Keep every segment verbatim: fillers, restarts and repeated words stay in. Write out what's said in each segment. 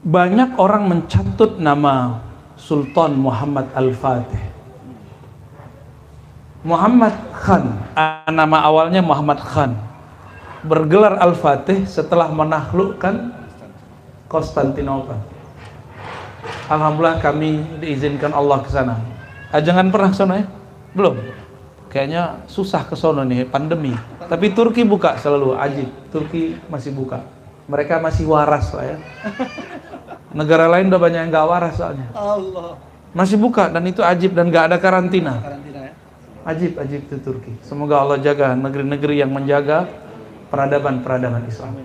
banyak orang mencatut nama Sultan Muhammad Al-Fatih. Muhammad Khan, nama awalnya Muhammad Khan, bergelar Al-Fatih setelah menaklukkan Konstantinopel. Alhamdulillah kami diizinkan Allah ke sana. Ah, jangan pernah ke sana ya? Belum? Kayaknya susah ke sana nih, pandemi. Tapi Turki buka selalu, ajib. Turki masih buka. Mereka masih waras lah ya. Negara lain udah banyak yang gak waras soalnya. Allah. Masih buka dan itu ajib dan gak ada karantina. Karantina ya. Ajib, ajib itu Turki. Semoga Allah jaga negeri-negeri yang menjaga peradaban-peradaban Islam.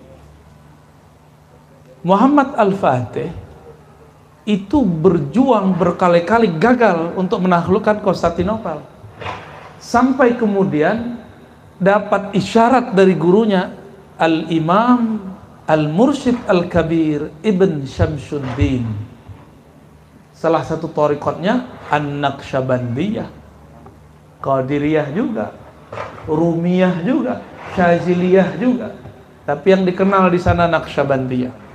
Muhammad Al-Fatih itu berjuang berkali-kali gagal untuk menaklukkan Konstantinopel. Sampai kemudian dapat isyarat dari gurunya Al-Imam Al-Mursyid Al-Kabir Ibn Syamsuddin. Salah satu thariqatnya An-Naqsyabandiyah, Qadiriyah juga, Rumiyah juga, Syaziliyah juga. Tapi yang dikenal di sana Naqsyabandiyah.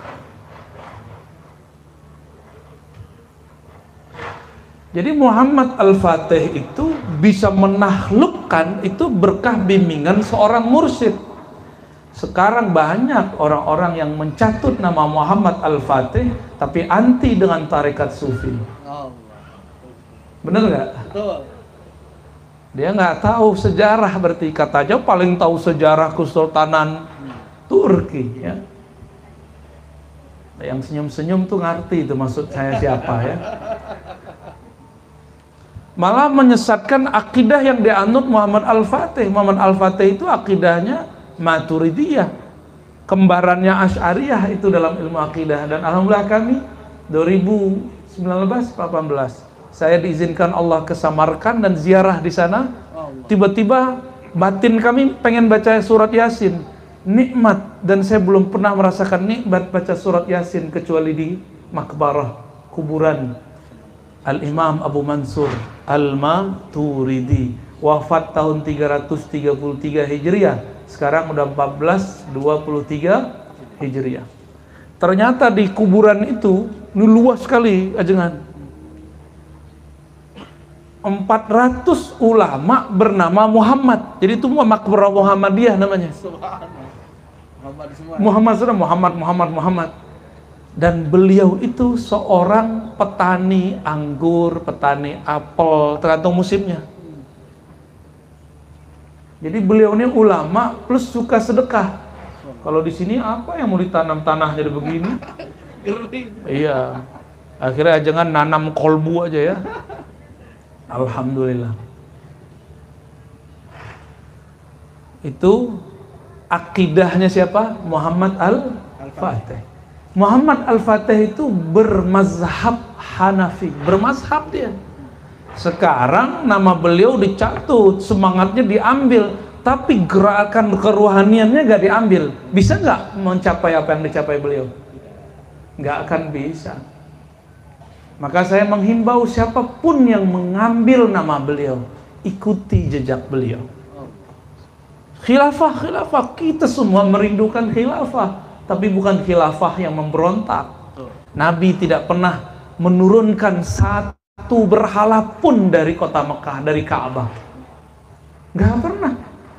Jadi Muhammad Al-Fatih itu bisa menaklukkan itu berkah bimbingan seorang mursyid. Sekarang banyak orang-orang yang mencatut nama Muhammad Al-Fatih tapi anti dengan tarekat sufi. Bener nggak? Betul. Dia nggak tahu sejarah, berarti katanya paling tahu sejarah Kesultanan Turki ya. Yang senyum-senyum tuh ngerti itu maksud saya siapa ya. Malah menyesatkan akidah yang dianut Muhammad Al-Fatih. Muhammad Al-Fatih itu akidahnya Maturidiyah, kembarannya Asy'ariyah itu dalam ilmu akidah. Dan alhamdulillah kami dua ribu sembilan belas delapan belas saya diizinkan Allah ke Samarkand dan ziarah di sana. Tiba-tiba batin kami pengen baca surat Yasin, nikmat, dan saya belum pernah merasakan nikmat baca surat Yasin kecuali di makbarah kuburan Al-Imam Abu Mansur Al-Maturidi, wafat tahun tiga ratus tiga puluh tiga Hijriah. Sekarang udah empat belas dua puluh tiga Hijriah. Ternyata di kuburan itu ini luas sekali ajengan. empat ratus ulama bernama Muhammad. Jadi itu makbarah Muhammadiyah namanya. Muhammad semua. Muhammad sudah Muhammad Muhammad Muhammad. Dan beliau itu seorang petani anggur, petani apel, tergantung musimnya. Jadi beliau ini ulama plus suka sedekah. Kalau di sini apa yang mau ditanam tanah jadi begini? Iya. Akhirnya jangan nanam kolbu aja ya. Alhamdulillah. Itu akidahnya siapa? Muhammad Al-Fatih. Muhammad Al-Fatih itu bermazhab Hanafi, bermazhab dia. Sekarang nama beliau dicatut, semangatnya diambil, tapi gerakan keruhaniannya gak diambil. Bisa gak mencapai apa yang dicapai beliau? Gak akan bisa. Maka saya menghimbau siapapun yang mengambil nama beliau, ikuti jejak beliau. Khilafah, khilafah, kita semua merindukan khilafah. Tapi bukan khilafah yang memberontak. Nabi tidak pernah menurunkan satu berhala pun dari kota Mekah, dari Ka'bah. Gak pernah.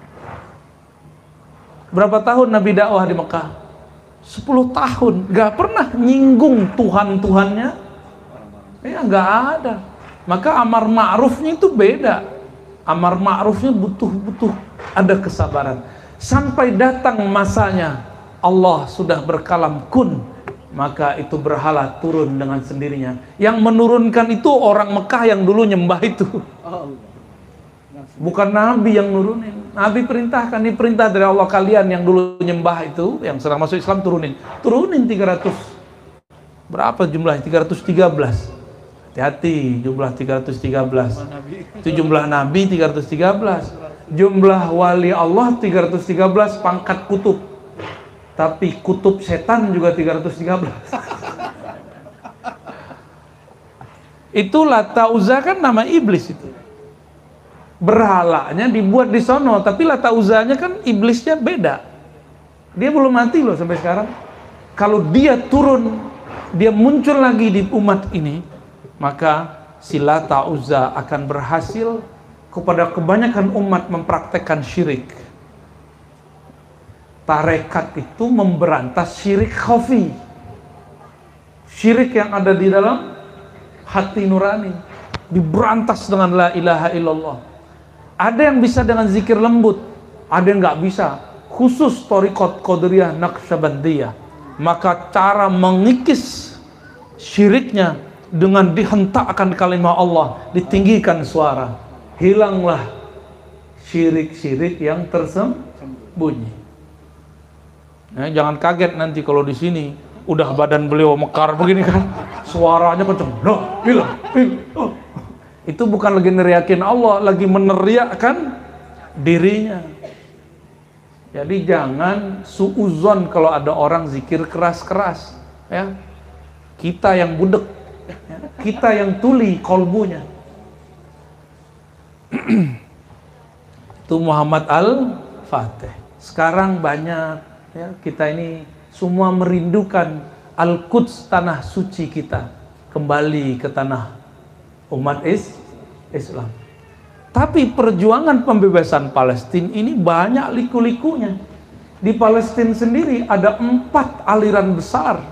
Berapa tahun Nabi dakwah di Mekah? sepuluh tahun. Gak pernah nyinggung Tuhan-Tuhannya. Ya gak ada. Maka amar ma'rufnya itu beda. Amar ma'rufnya butuh-butuh ada kesabaran. Sampai datang masanya Allah sudah berkalam kun, maka itu berhala turun dengan sendirinya. Yang menurunkan itu orang Mekah yang dulu nyembah itu. Bukan Nabi yang nurunin. Nabi perintahkan, ini perintah dari Allah, kalian yang dulu nyembah itu, yang sedang masuk Islam turunin. Turunin tiga ratus. Berapa jumlahnya? tiga ratus tiga belas. Hati-hati, jumlah tiga ratus tiga belas. Itu jumlah Nabi tiga ratus tiga belas. Jumlah wali Allah tiga ratus tiga belas, pangkat kutub. Tapi kutub setan juga tiga ratus tiga belas. Itu Lata Uzza kan nama iblis itu. Berhalanya dibuat di sono, tapi Lata Uzzanya kan iblisnya beda. Dia belum mati loh sampai sekarang. Kalau dia turun dia muncul lagi di umat ini, maka si Lata Uzza akan berhasil kepada kebanyakan umat mempraktekkan syirik. Tarekat itu memberantas syirik khafi, syirik yang ada di dalam hati nurani, diberantas dengan la ilaha illallah. Ada yang bisa dengan zikir lembut, ada yang nggak bisa, khusus Thariqat Qadiriyah Naqsyabandiyah. Maka cara mengikis syiriknya dengan dihentakkan kalimat Allah, ditinggikan suara, hilanglah syirik-syirik yang tersembunyi. Nah, jangan kaget nanti kalau di sini udah badan beliau mekar begini kan, suaranya kenceng, loh, hilang, hilang. Itu bukan lagi neriakin Allah, lagi meneriakkan dirinya. Jadi jangan suuzon kalau ada orang zikir keras-keras, ya. Kita yang budek, ya. Kita yang tuli kolbunya. Itu Muhammad Al-Fatih. Sekarang banyak, ya, kita ini semua merindukan Al-Quds, tanah suci kita, kembali ke tanah umat is Islam. Tapi perjuangan pembebasan Palestina ini banyak liku-likunya. Di Palestina sendiri ada empat aliran besar,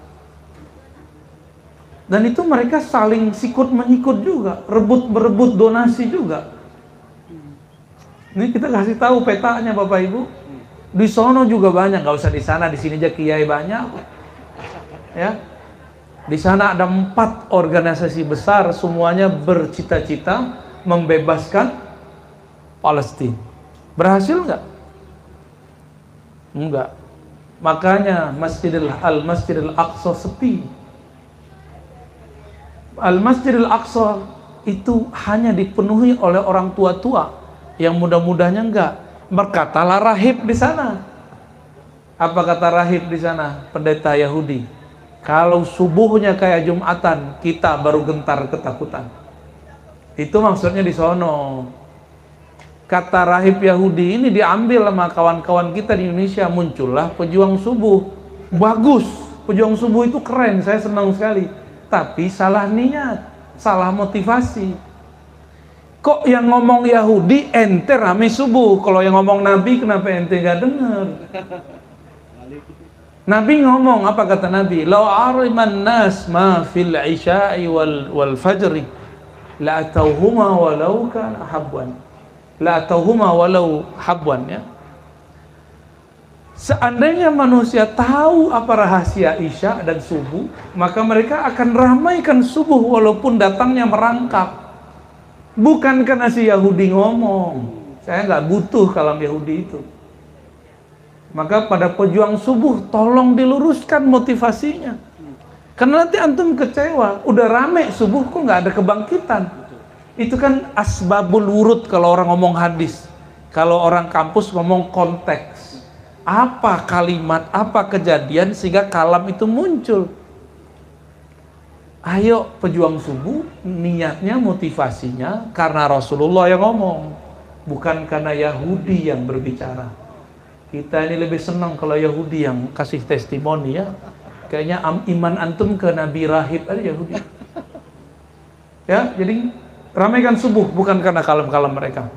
dan itu mereka saling sikut menyikut juga, rebut berebut donasi juga. Ini kita kasih tahu petanya Bapak Ibu. Di sono juga banyak, nggak usah di sana, di sini aja kiai banyak. Ya, di sana ada empat organisasi besar, semuanya bercita-cita membebaskan Palestina. Berhasil nggak? Enggak. Makanya Masjidil Al-Masjidil Aqsa sepi. Al-Masjidil Aqsa itu hanya dipenuhi oleh orang tua-tua, yang muda-mudanya enggak. Berkatalah rahib di sana. Apa kata rahib di sana? Pendeta Yahudi. Kalau subuhnya kayak Jumatan, kita baru gentar ketakutan. Itu maksudnya di sono. Kata rahib Yahudi ini diambil sama kawan-kawan kita di Indonesia, muncullah pejuang subuh. Bagus, pejuang subuh itu keren, saya senang sekali. Tapi salah niat, salah motivasi. Kok yang ngomong Yahudi ente rame subuh, kalau yang ngomong Nabi kenapa ente gak dengar? Nabi ngomong, apa kata Nabi? Lau ariman nas ma fil isya'i wal, wal fajri la atauhuma walau kana habwan. La atauhuma walau habwan, ya. Seandainya manusia tahu apa rahasia isya dan subuh, maka mereka akan ramaikan subuh walaupun datangnya merangkap. Bukan karena si Yahudi ngomong. Saya nggak butuh kalam Yahudi itu. Maka pada pejuang subuh tolong diluruskan motivasinya. Karena nanti antum kecewa, udah rame subuh kok nggak ada kebangkitan. Itu kan asbabul wurud kalau orang ngomong hadis. Kalau orang kampus ngomong konteks. Apa kalimat, apa kejadian sehingga kalam itu muncul. Ayo pejuang subuh, niatnya, motivasinya karena Rasulullah yang ngomong, bukan karena Yahudi yang berbicara. Kita ini lebih senang kalau Yahudi yang kasih testimoni, ya. Kayaknya iman antum ke Nabi Rahib aja Yahudi. Ya, jadi ramaikan subuh bukan karena kalam-kalam mereka.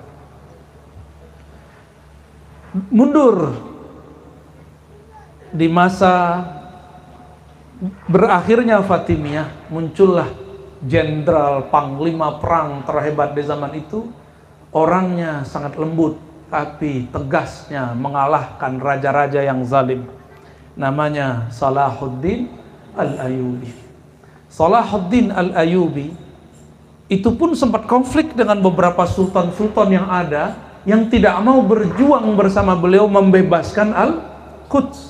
Mundur di masa berakhirnya Fatimiyah, muncullah jenderal panglima perang terhebat di zaman itu. Orangnya sangat lembut, tapi tegasnya mengalahkan raja-raja yang zalim. Namanya Salahuddin Al-Ayyubi. Salahuddin Al-Ayyubi itu pun sempat konflik dengan beberapa sultan-sultan yang ada, yang tidak mau berjuang bersama beliau membebaskan Al-Quds.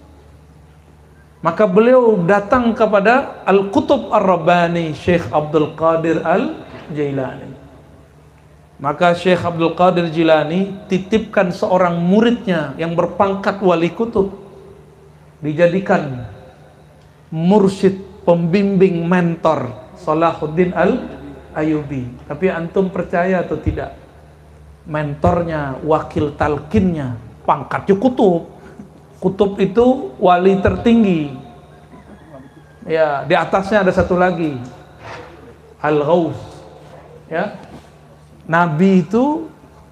Maka beliau datang kepada Al-Qutub Ar-Rabbani, Syekh Abdul Qadir Al-Jilani. Maka Syekh Abdul Qadir Jilani titipkan seorang muridnya yang berpangkat wali kutub, dijadikan mursyid, pembimbing, mentor Salahuddin Al-Ayyubi. Tapi antum percaya atau tidak? Mentornya, wakil talkinnya, pangkatnya kutub. Kutub itu wali tertinggi. Ya, di atasnya ada satu lagi. Al-Ghaus. Ya. Nabi itu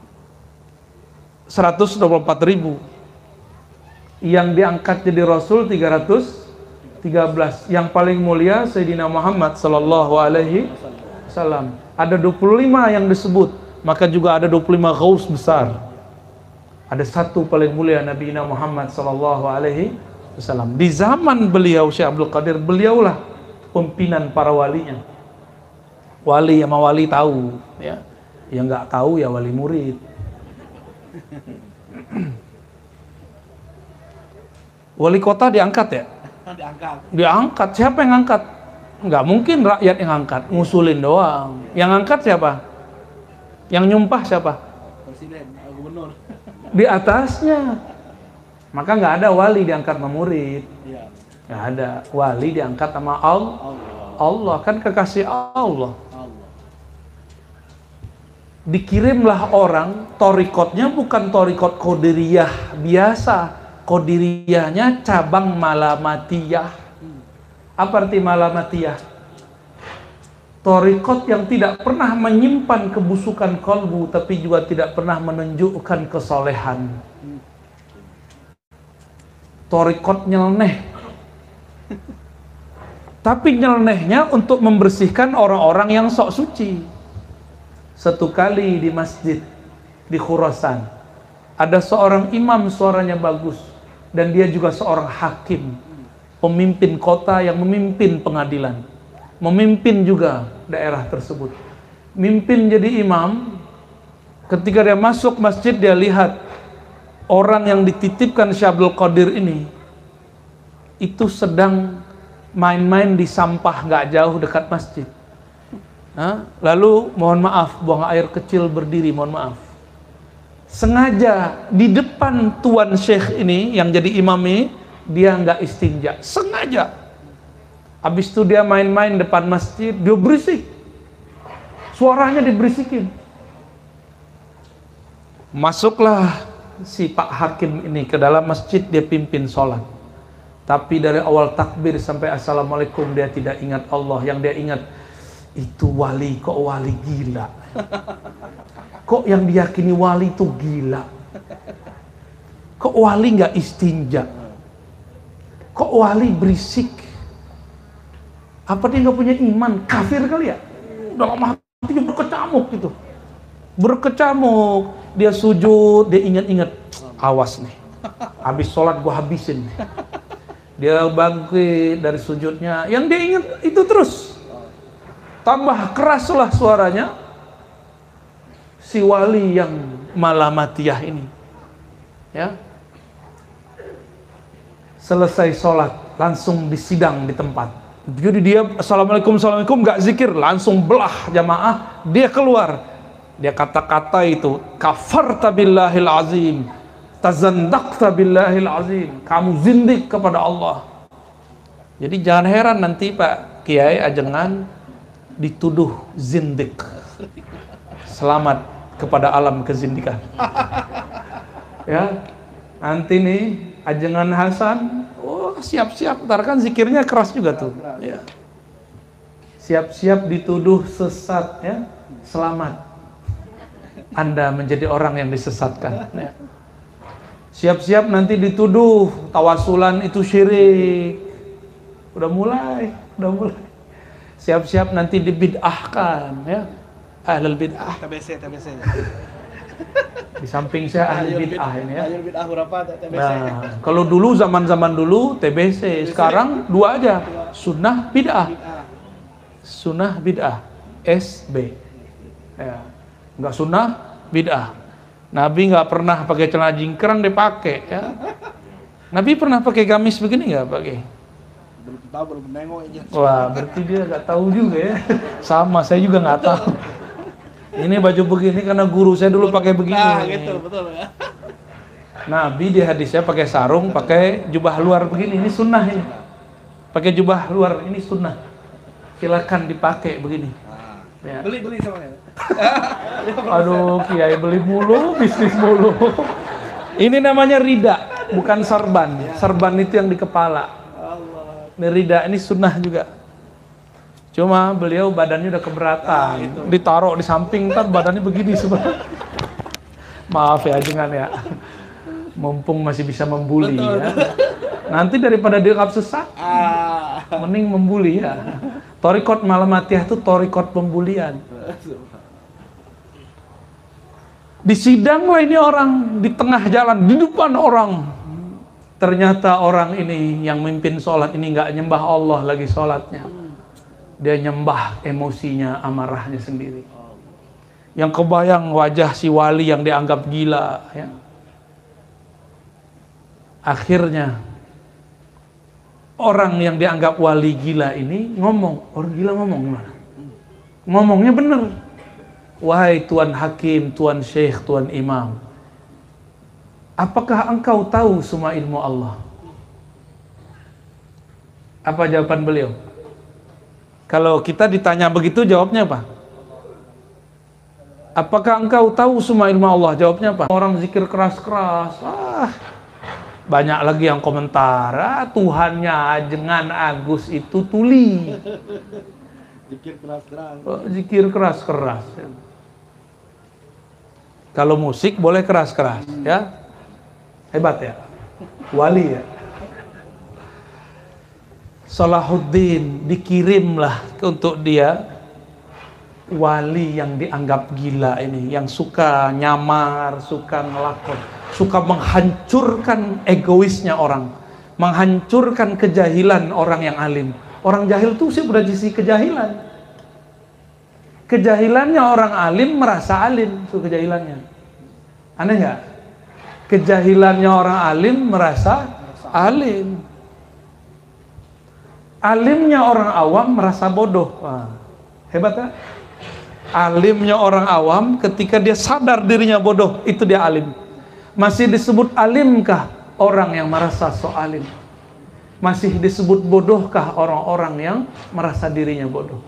seratus dua puluh empat ribu. Yang diangkat jadi Rasul tiga ratus tiga belas. Yang paling mulia Sayyidina Muhammad sallallahu alaihi wasallam. Ada dua puluh lima yang disebut, maka juga ada dua puluh lima Ghaus besar. Ada satu paling mulia Nabi Muhammad sallallahu alaihi wasallam. Di zaman beliau Syekh Abdul Qadir, beliaulah pimpinan para walinya. Wali sama wali tahu, ya. Yang nggak tahu ya wali murid. Wali kota diangkat ya? Diangkat. Diangkat. Siapa yang angkat? Nggak mungkin rakyat yang angkat, ngusulin doang. Yang angkat siapa? Yang nyumpah siapa? Presiden, gubernur. Di atasnya. Maka nggak ada wali diangkat sama murid. Iya. Nggak ada. Wali diangkat sama Allah. Allah kan kekasih Allah. Dikirimlah orang, torikotnya bukan torikot Qadiriyah biasa. Qadiriyahnya cabang Malamatiyah. Apa arti Malamatiyah? Torikot yang tidak pernah menyimpan kebusukan kolbu, tapi juga tidak pernah menunjukkan kesolehan. Torikot nyeleneh. Tapi nyelenehnya untuk membersihkan orang-orang yang sok suci. Satu kali di masjid di Khurasan, ada seorang imam suaranya bagus, dan dia juga seorang hakim, pemimpin kota yang memimpin pengadilan, memimpin juga daerah tersebut. Mimpin jadi imam. Ketika dia masuk masjid, dia lihat orang yang dititipkan Syekh Abdul Qadir ini itu sedang main-main di sampah nggak jauh dekat masjid. Hah? Lalu mohon maaf, buang air kecil berdiri, mohon maaf. Sengaja di depan tuan syekh ini yang jadi imam ini, dia nggak istinja, sengaja. Habis itu dia main-main depan masjid, dia berisik, suaranya diberisikin. Masuklah si Pak Hakim ini ke dalam masjid, dia pimpin sholat. Tapi dari awal takbir sampai assalamualaikum dia tidak ingat Allah. Yang dia ingat, itu wali, kok wali gila. Kok yang diyakini wali itu gila. Kok wali nggak istinja. Kok wali berisik. Apa dia nggak punya iman? Kafir kali ya? Dalam hatinya berkecamuk gitu. Berkecamuk. Dia sujud, dia ingat-ingat, awas nih, habis sholat gua habisin nih. Dia bangkit dari sujudnya, yang dia ingat itu terus. Tambah keraslah suaranya si wali yang Malamatiyah ini. Ya. Selesai sholat, langsung disidang di tempat. Jadi dia assalamualaikum, assalamualaikum, gak zikir, langsung belah jamaah, dia keluar. Dia kata-kata itu, kafarta billahil azim, tazandaqta billahil azim, kamu zindik kepada Allah. Jadi jangan heran nanti Pak Kiai Ajengan dituduh zindik. Selamat kepada alam kezindikan. Ya, nanti nih Ajengan Hasan, oh siap-siap, ntar kan zikirnya keras juga tuh. Ya. Siap-siap dituduh sesat, ya. Selamat. Anda menjadi orang yang disesatkan. Ya. Siap-siap nanti dituduh tawasulan itu syirik. Udah mulai, udah mulai. Siap-siap nanti dibid'ahkan, ya. Ahlul bid'ah. T B C, T B C. Di samping saya ahli bid'ah ini ya. Ahli bid'ah berapa T B C? Nah, kalau dulu zaman-zaman dulu T B C, sekarang dua aja. Sunnah bid'ah. Sunnah bid'ah. S B. Ya. Nggak sunnah bid'ah. Nabi nggak pernah pakai celana jingkrang dipakai ya. Nabi pernah pakai gamis begini nggak pakai? Belum tahu, belum nengok aja. Wah, berarti dia nggak tahu juga ya. Sama, saya juga nggak tahu. Ini baju begini karena guru saya dulu pakai begini. Nah, gitu, betul ya. Nabi di hadisnya pakai sarung, pakai jubah luar begini. Ini sunnah ini. Pakai jubah luar ini sunnah. Silakan dipakai begini. Ya. Beli beli semuanya. Aduh, Kiai beli mulu, bisnis mulu. Ini namanya rida, bukan serban. Serban itu yang di kepala. Ini rida ini sunnah juga. Cuma beliau badannya udah keberatan, Nah, ditaruh di samping, ntar badannya begini sebenarnya. Maaf ya jangan ya, mumpung masih bisa membuli ya. Nanti daripada dianggap sesat, Ah. mending membuli ya. Torikot Malamatiyah itu torikot pembulian. Disidanglah ini orang di tengah jalan, di depan orang. Ternyata orang ini yang mimpin sholat ini nggak nyembah Allah lagi sholatnya. Dia nyembah emosinya, amarahnya sendiri. Yang kebayang wajah si wali yang dianggap gila. Ya. Akhirnya orang yang dianggap wali gila ini ngomong, orang gila ngomong gimana? Ngomongnya bener. Wahai Tuan Hakim, Tuan Syekh, Tuan Imam, apakah engkau tahu semua ilmu Allah? Apa jawaban beliau? Kalau kita ditanya begitu jawabnya apa? Apakah engkau tahu semua ilmu Allah? Jawabnya apa? Orang zikir keras-keras. Ah, banyak lagi yang komentar. Ah, Tuhannya Jengan Agus itu tuli. Zikir keras-keras. Oh, zikir keras-keras. Kalau musik boleh keras-keras, ya. Hebat ya. Wali ya. Salahuddin dikirimlah untuk dia wali yang dianggap gila ini, yang suka nyamar, suka ngelakon, suka menghancurkan egoisnya orang, menghancurkan kejahilan orang yang alim. Orang jahil itu sih udah sisi kejahilan. Kejahilannya orang alim merasa alim, itu kejahilannya. Aneh nggak? Kejahilannya orang alim merasa alim. Alimnya orang awam merasa bodoh. Wah, hebat ya? Alimnya orang awam ketika dia sadar dirinya bodoh, itu dia alim. Masih disebut alimkah orang yang merasa so alim? Masih disebut bodohkah orang-orang yang merasa dirinya bodoh?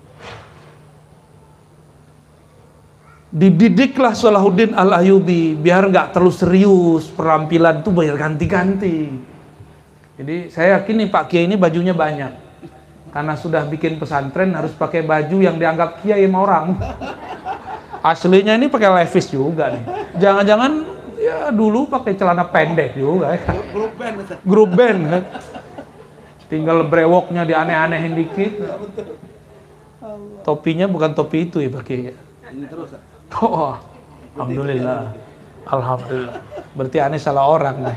Dididiklah Salahuddin Al-Ayyubi biar nggak terlalu serius, penampilan tuh biar ganti-ganti. Jadi saya yakin nih Pak Kiai ini bajunya banyak. Karena sudah bikin pesantren harus pakai baju yang dianggap kiai sama orang. Aslinya ini pakai levis juga nih. Jangan-jangan ya dulu pakai celana pendek juga ya. Grup band. Grup band kan. Tinggal brewoknya dianeh-anehin dikit. Topinya bukan topi itu ya Pak Kiai. Ini terus. Oh, alhamdulillah. Alhamdulillah. Berarti aneh salah orang nih.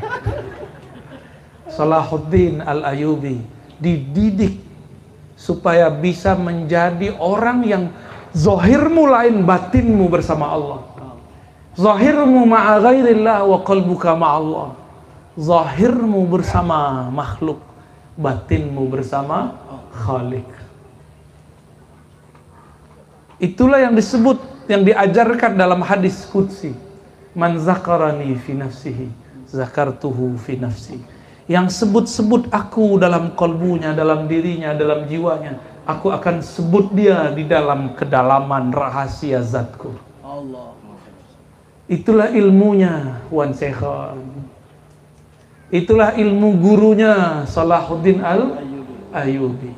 Salahuddin Al-Ayyubi dididik supaya bisa menjadi orang yang zahirmu lain batinmu bersama Allah. Zahirmu ma'a ghairillah wa qalbuka ma'allah. Zahirmu bersama makhluk, batinmu bersama Khalik. Itulah yang disebut, yang diajarkan dalam hadis qudsi. Man zakarani fi nafsihi zakartuhu fi nafsi. Yang sebut-sebut aku dalam kalbunya, dalam dirinya, dalam jiwanya, aku akan sebut dia di dalam kedalaman rahasia zatku. Allah. Itulah ilmunya Wan Sekhan. Itulah ilmu gurunya Salahuddin Al-Ayyubi.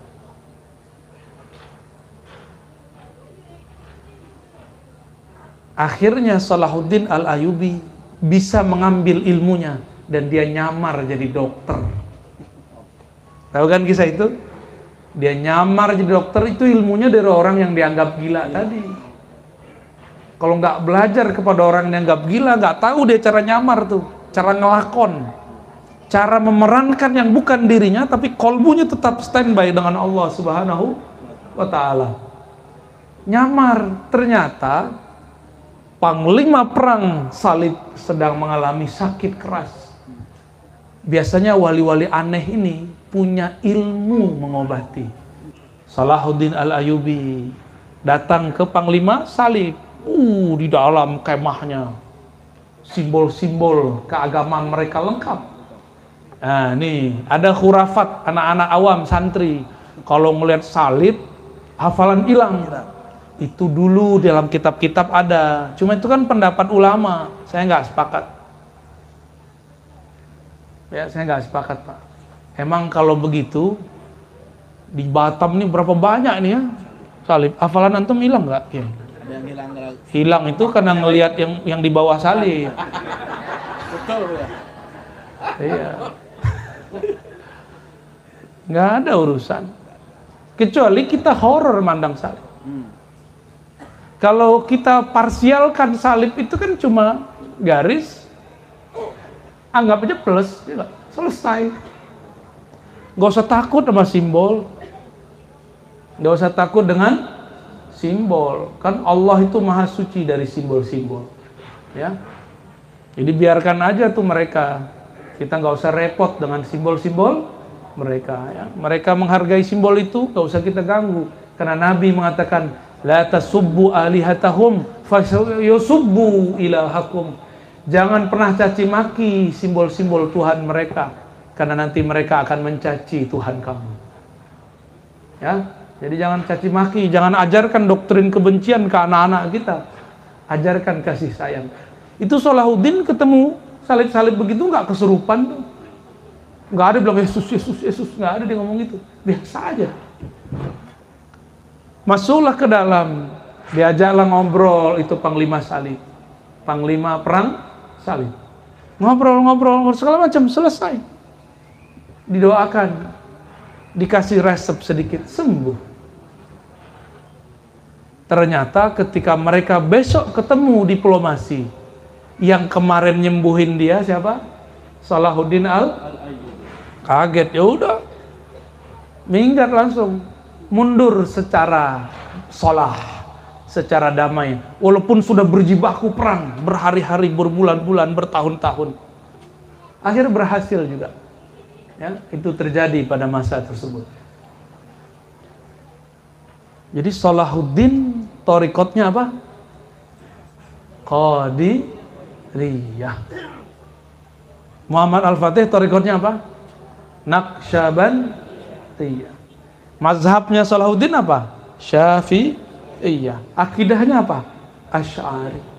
Akhirnya Salahuddin Al-Ayyubi bisa mengambil ilmunya dan dia nyamar jadi dokter. Tahu kan kisah itu? Dia nyamar jadi dokter, itu ilmunya dari orang yang dianggap gila tadi. Kalau nggak belajar kepada orang yang dianggap gila, nggak tahu dia cara nyamar tuh, cara ngelakon, cara memerankan yang bukan dirinya, tapi kolbunya tetap standby dengan Allah Subhanahu wa Ta'ala. Nyamar, ternyata panglima perang salib sedang mengalami sakit keras. Biasanya wali-wali aneh ini punya ilmu mengobati. Salahuddin Al-Ayyubi datang ke panglima salib. Uh, di dalam kemahnya simbol-simbol keagamaan mereka lengkap. Nah, nih ada khurafat anak-anak awam santri. Kalau ngelihat salib, hafalan hilang. Itu dulu dalam kitab-kitab ada. Cuma itu kan pendapat ulama. Saya nggak sepakat. Ya, saya nggak sepakat Pak. Emang kalau begitu di Batam nih berapa banyak nih ya salib? Hafalan antum hilang nggak? Ya. Ada yang hilang nggak? Hilang itu karena ngelihat yang yang di bawah salib. Betul ya. Iya. Nggak ada urusan. Kecuali kita horor mandang salib. Hmm. Kalau kita parsialkan salib itu kan cuma garis, anggap aja plus, ya, selesai. Gak usah takut sama simbol, gak usah takut dengan simbol. Kan Allah itu maha suci dari simbol-simbol, ya. Jadi biarkan aja tuh mereka. Kita gak usah repot dengan simbol-simbol mereka. Ya. Mereka menghargai simbol itu, gak usah kita ganggu. Karena Nabi mengatakan, la tasubbu alihatahum fayusubbu ilahakum. Jangan pernah caci maki simbol-simbol Tuhan mereka, karena nanti mereka akan mencaci Tuhan kamu. Ya, jadi jangan caci maki, jangan ajarkan doktrin kebencian ke anak-anak kita. Ajarkan kasih sayang. Itu Salahuddin ketemu salib-salib begitu nggak kesurupan tuh. Nggak ada bilang Yesus, Yesus, Yesus, nggak ada dia ngomong gitu. Biasa aja. Masuklah ke dalam, diajaklah ngobrol itu panglima salib, panglima perang salib. Ngobrol-ngobrol segala macam, selesai. Didoakan, dikasih resep sedikit, sembuh. Ternyata ketika mereka besok ketemu diplomasi, yang kemarin nyembuhin dia siapa? Salahuddin al kaget, ya udah minggat langsung. Mundur secara solah, secara damai, walaupun sudah berjibaku perang berhari-hari, berbulan-bulan, bertahun-tahun, akhirnya berhasil juga. Ya, itu terjadi pada masa tersebut. Jadi Salahuddin thariqatnya apa? Qadiriyah. Muhammad Al-Fatih thariqatnya apa? Naqsyabandiyah. Mazhabnya Salahuddin apa? Syafi'iyah. Akidahnya apa? Asy'ari.